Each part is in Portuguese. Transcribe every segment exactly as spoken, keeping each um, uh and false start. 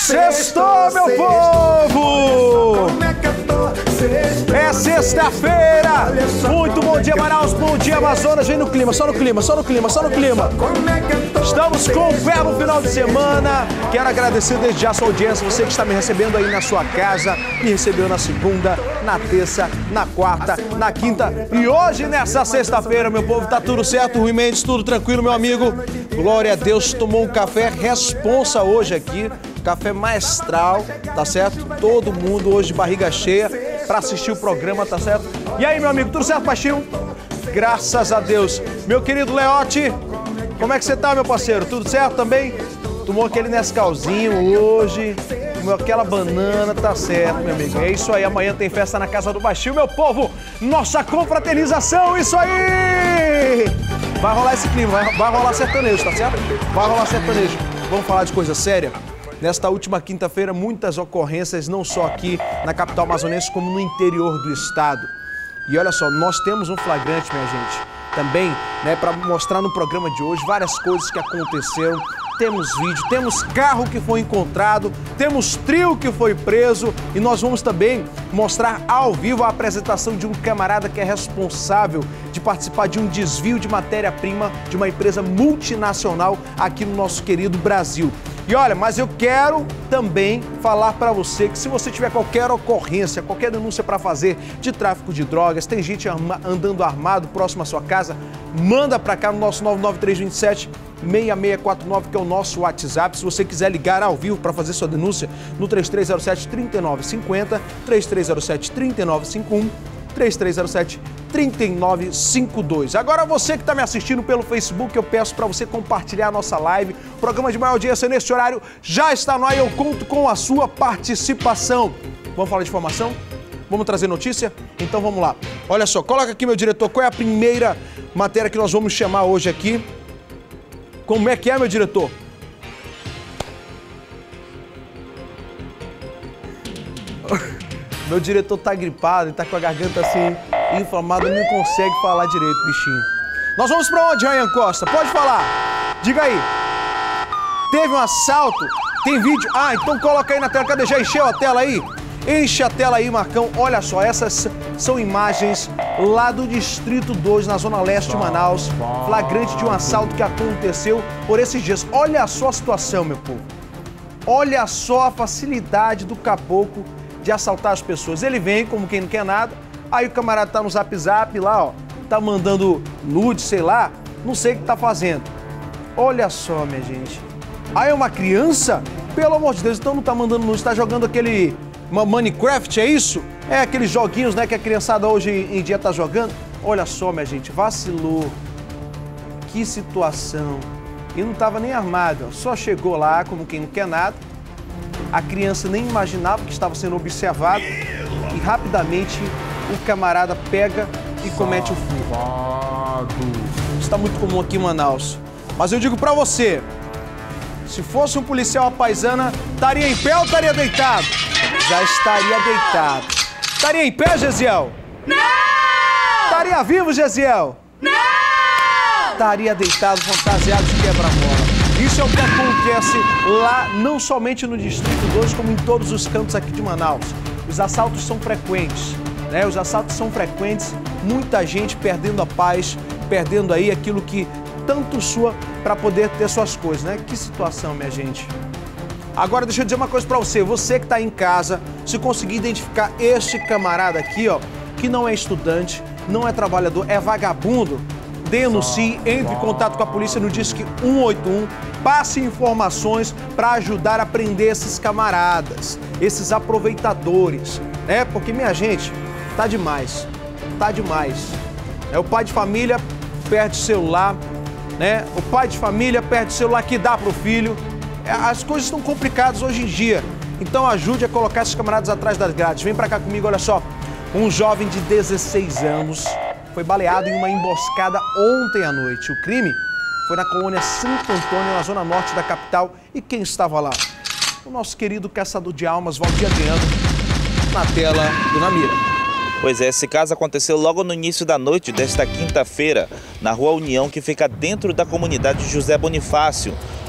Sextou, meu povo! É sexta-feira! Muito bom dia, Manaus, bom dia, Amazonas. Vem no clima, só no clima, só no clima, só no clima. Estamos com o pé no final de semana. Quero agradecer desde já a sua audiência, você que está me recebendo aí na sua casa, me recebeu na segunda, na terça, na quarta, na quinta e hoje nessa sexta-feira, meu povo, tá tudo certo, Rui Mendes, tudo tranquilo, meu amigo. Glória a Deus, tomou um café responsa hoje aqui, café maestral, tá certo? Todo mundo hoje de barriga cheia para assistir o programa, tá certo? E aí, meu amigo, tudo certo, Paixinho? Graças a Deus. Meu querido Leote, como é que você tá, meu parceiro? Tudo certo também? Tomou aquele Nescauzinho hoje, comeu aquela banana, tá certo, meu amigo. É isso aí, amanhã tem festa na Casa do Baixinho, meu povo. Nossa confraternização, isso aí! Vai rolar esse clima, vai, vai rolar sertanejo, tá certo? Vai rolar sertanejo. Vamos falar de coisa séria? Nesta última quinta-feira, muitas ocorrências, não só aqui na capital amazonense, como no interior do estado. E olha só, nós temos um flagrante, minha gente, também, né, para mostrar no programa de hoje várias coisas que aconteceram. Temos vídeo, temos carro que foi encontrado, temos trio que foi preso e nós vamos também mostrar ao vivo a apresentação de um camarada que é responsável de participar de um desvio de matéria-prima de uma empresa multinacional aqui no nosso querido Brasil. E olha, mas eu quero também falar para você que se você tiver qualquer ocorrência, qualquer denúncia para fazer de tráfico de drogas, tem gente arma, andando armado próximo à sua casa, manda para cá no nosso nove nove três dois sete, seis seis quatro nove, que é o nosso WhatsApp. Se você quiser ligar ao vivo para fazer sua denúncia no três três zero sete, três nove cinco zero, três três zero sete, três nove cinco um, três três zero sete, três nove cinco dois. Agora você que está me assistindo pelo Facebook, eu peço para você compartilhar a nossa live. O programa de maior audiência neste horário já está no ar e eu conto com a sua participação. Vamos falar de informação? Vamos trazer notícia? Então vamos lá. Olha só, coloca aqui, meu diretor, qual é a primeira matéria que nós vamos chamar hoje aqui? Como é que é, meu diretor? Meu diretor tá gripado e tá com a garganta assim, inflamada, não consegue falar direito, bichinho. Nós vamos pra onde, Ryan Costa? Pode falar. Diga aí. Teve um assalto? Tem vídeo? Ah, então coloca aí na tela. Cadê? Já encheu a tela aí? Enche a tela aí, Marcão. Olha só, essas são imagens lá do Distrito dois, na Zona Leste de Manaus. Flagrante de um assalto que aconteceu por esses dias. Olha só a situação, meu povo. Olha só a facilidade do caboclo de assaltar as pessoas. Ele vem como quem não quer nada, aí o camarada tá no zap zap lá, ó, tá mandando nude, sei lá, não sei o que tá fazendo. Olha só, minha gente. Aí é uma criança, pelo amor de Deus, então não tá mandando nude, tá jogando aquele Minecraft, é isso? É aqueles joguinhos, né, que a criançada hoje em dia tá jogando. Olha só, minha gente, vacilou. Que situação. E não tava nem armado, ó, só chegou lá como quem não quer nada. A criança nem imaginava que estava sendo observado e rapidamente o camarada pega e comete o furto. Isso está muito comum aqui em Manaus. Mas eu digo para você, se fosse um policial à paisana, estaria em pé ou estaria deitado? Já estaria deitado. Estaria em pé, Gesiel? Não! Estaria vivo, Gesiel? Não! Estaria deitado, fantasiado de quebra-mola. Isso é o que acontece lá, não somente no Distrito dois, como em todos os cantos aqui de Manaus. Os assaltos são frequentes, né? Os assaltos são frequentes, muita gente perdendo a paz, perdendo aí aquilo que tanto sua para poder ter suas coisas, né? Que situação, minha gente. Agora deixa eu dizer uma coisa para você, você que está em casa, se conseguir identificar este camarada aqui, ó, que não é estudante, não é trabalhador, é vagabundo, denuncie, entre em contato com a polícia no Disque um oito um, passe informações para ajudar a prender esses camaradas, esses aproveitadores, né? Porque, minha gente, tá demais, tá demais. É, o pai de família perde celular, né? O pai de família perde celular que dá pro filho. É, as coisas estão complicadas hoje em dia, então ajude a colocar esses camaradas atrás das grades. Vem para cá comigo, olha só, um jovem de dezesseis anos foi baleado em uma emboscada ontem à noite. O crime foi na colônia Santo Antônio, na zona norte da capital. E quem estava lá? O nosso querido caçador de almas, Valdir Adriano, na tela do Namira. Pois é, esse caso aconteceu logo no início da noite desta quinta-feira, na Rua União, que fica dentro da comunidade José Bonifácio.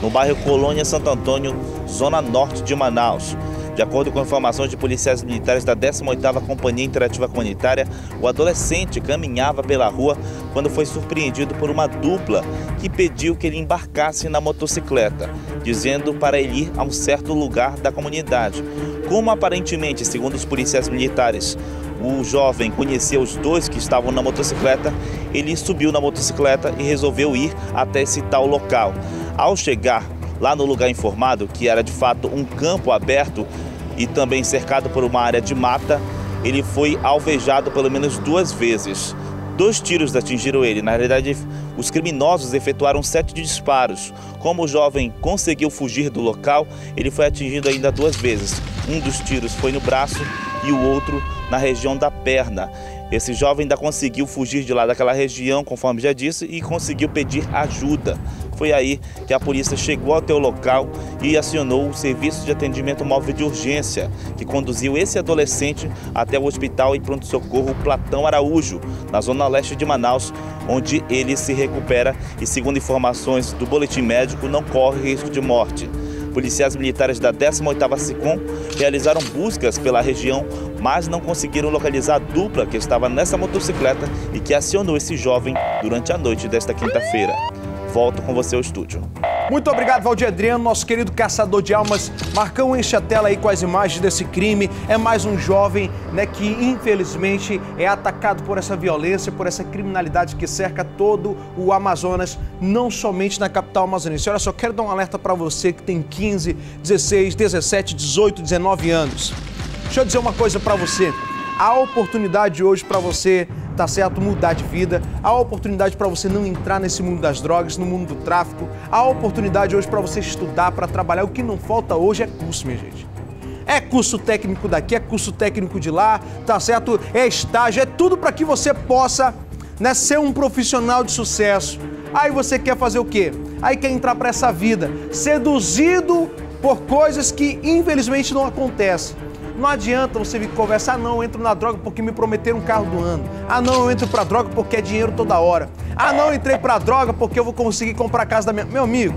no bairro Colônia Santo Antônio, zona norte de Manaus. De acordo com informações de policiais militares da décima oitava Companhia Interativa Comunitária, o adolescente caminhava pela rua quando foi surpreendido por uma dupla que pediu que ele embarcasse na motocicleta, dizendo para ele ir a um certo lugar da comunidade. Como aparentemente, segundo os policiais militares, o jovem conhecia os dois que estavam na motocicleta, ele subiu na motocicleta e resolveu ir até esse tal local. Ao chegar lá no lugar informado, que era de fato um campo aberto e também cercado por uma área de mata, ele foi alvejado pelo menos duas vezes. Dois tiros atingiram ele. Na realidade, os criminosos efetuaram sete disparos. Como o jovem conseguiu fugir do local, ele foi atingido ainda duas vezes. Um dos tiros foi no braço e o outro na região da perna. Esse jovem ainda conseguiu fugir de lá daquela região, conforme já disse, e conseguiu pedir ajuda. Foi aí que a polícia chegou até o local e acionou o serviço de atendimento móvel de urgência, que conduziu esse adolescente até o hospital e pronto-socorro Platão Araújo, na zona leste de Manaus, onde ele se recupera e, segundo informações do boletim médico, não corre risco de morte. Policiais militares da décima oitava SICOM realizaram buscas pela região, mas não conseguiram localizar a dupla que estava nessa motocicleta e que acionou esse jovem durante a noite desta quinta-feira. Volto com você ao estúdio. Muito obrigado, Valdir Adriano, nosso querido caçador de almas. Marcão, enche a tela aí com as imagens desse crime. É mais um jovem, né, que infelizmente é atacado por essa violência, por essa criminalidade que cerca todo o Amazonas, não somente na capital amazonense. Olha só, quero dar um alerta para você que tem quinze, dezesseis, dezessete, dezoito, dezenove anos. Deixa eu dizer uma coisa para você. Há oportunidade hoje para você, tá certo, mudar de vida. Há oportunidade para você não entrar nesse mundo das drogas, no mundo do tráfico. Há oportunidade hoje para você estudar, para trabalhar. O que não falta hoje é curso, minha gente. É curso técnico daqui, é curso técnico de lá, tá certo? É estágio, é tudo para que você possa, né, ser um profissional de sucesso. Aí você quer fazer o quê? Aí quer entrar para essa vida, seduzido por coisas que infelizmente não acontecem. Não adianta você vir conversar, ah, não, eu entro na droga porque me prometeram um carro do ano. Ah, não, eu entro pra droga porque é dinheiro toda hora. Ah, não, eu entrei pra droga porque eu vou conseguir comprar a casa da minha... Meu amigo,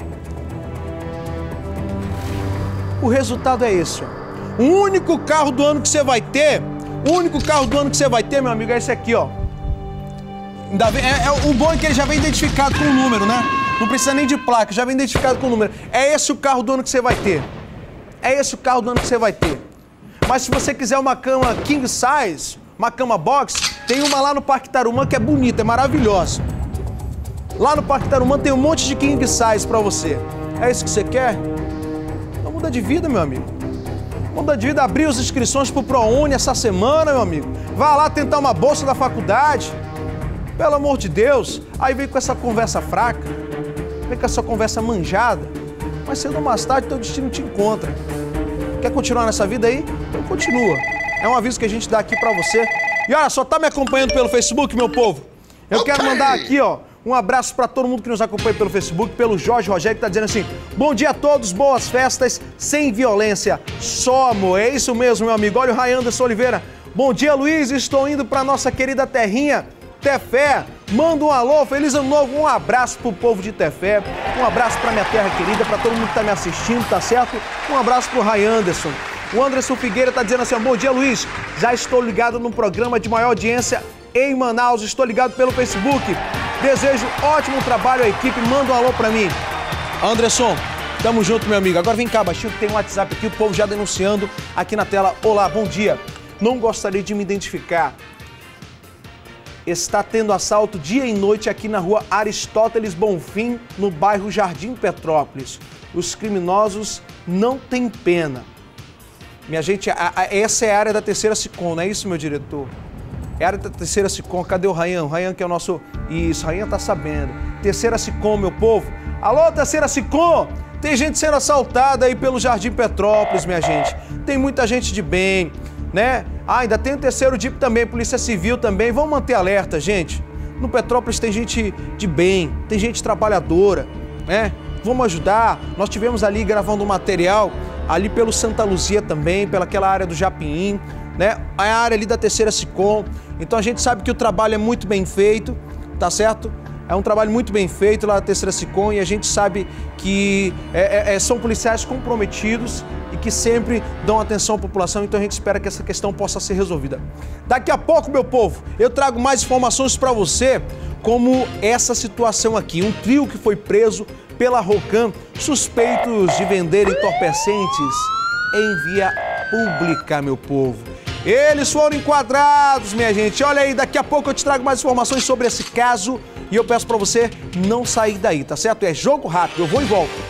o resultado é esse, ó. O único carro do ano que você vai ter, o único carro do ano que você vai ter, meu amigo, é esse aqui, ó. Ainda vem, é, é, o bom é que ele já vem identificado com o número, né? Não precisa nem de placa, já vem identificado com o número. É esse o carro do ano que você vai ter. É esse o carro do ano que você vai ter. Mas se você quiser uma cama king size, uma cama box, tem uma lá no Parque Tarumã que é bonita, é maravilhosa. Lá no Parque Tarumã tem um monte de king size pra você. É isso que você quer? Então muda de vida, meu amigo. Muda de vida, abrir as inscrições pro ProUni essa semana, meu amigo. Vá lá tentar uma bolsa da faculdade. Pelo amor de Deus. Aí vem com essa conversa fraca, vem com essa conversa manjada. Mas cedo ou mais tarde, teu destino te encontra. Quer continuar nessa vida aí? Então continua. É um aviso que a gente dá aqui pra você. E olha só, tá me acompanhando pelo Facebook, meu povo? Eu quero mandar aqui, ó, um abraço pra todo mundo que nos acompanha pelo Facebook, pelo Jorge Rogério, que tá dizendo assim: bom dia a todos, boas festas, sem violência, só amor. É isso mesmo, meu amigo. Olha o Ray Anderson Oliveira. Bom dia, Luiz. Estou indo pra nossa querida terrinha, Tefé. Manda um alô, feliz ano novo, um abraço pro povo de Tefé, um abraço pra minha terra querida, pra todo mundo que tá me assistindo, tá certo? Um abraço pro Ray Anderson. O Anderson Figueira tá dizendo assim: bom dia, Luiz, já estou ligado no programa de maior audiência em Manaus, estou ligado pelo Facebook, desejo ótimo trabalho à equipe, manda um alô pra mim. Anderson, tamo junto, meu amigo. Agora vem cá, baixinho, que tem um WhatsApp aqui, o povo já denunciando aqui na tela. Olá, bom dia, não gostaria de me identificar. Está tendo assalto dia e noite aqui na rua Aristóteles Bonfim, no bairro Jardim Petrópolis. Os criminosos não têm pena. Minha gente, a, a, essa é a área da terceira SICOM, não é isso, meu diretor? É a área da terceira SICOM. Cadê o Rayan? O Rayan que é o nosso... Isso, o Rayan tá sabendo. Terceira SICOM, meu povo. Alô, terceira SICOM! Tem gente sendo assaltada aí pelo Jardim Petrópolis, minha gente. Tem muita gente de bem, né? Ah, ainda tem o terceiro D I P também, Polícia Civil também. Vamos manter alerta, gente. No Petrópolis tem gente de bem, tem gente trabalhadora, né? Vamos ajudar. Nós tivemos ali gravando um material, ali pelo Santa Luzia também, pelaquela área do Japim, né? A área ali da terceira SICOM. Então a gente sabe que o trabalho é muito bem feito, tá certo? É um trabalho muito bem feito lá na Terceira Sicom e a gente sabe que é, é, são policiais comprometidos e que sempre dão atenção à população, então a gente espera que essa questão possa ser resolvida. Daqui a pouco, meu povo, eu trago mais informações para você, como essa situação aqui. Um trio que foi preso pela Rocan, suspeitos de vender entorpecentes em via pública, meu povo. Eles foram enquadrados, minha gente. Olha aí, daqui a pouco eu te trago mais informações sobre esse caso e eu peço para você não sair daí, tá certo? É jogo rápido, eu vou e volto.